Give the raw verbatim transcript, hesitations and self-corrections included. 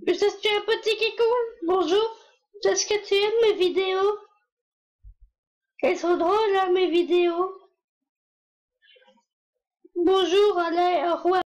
Je suis un petit kikou. Bonjour. Est-ce que tu aimes mes vidéos? Elles sont drôles, hein, mes vidéos. Bonjour, allez, au revoir.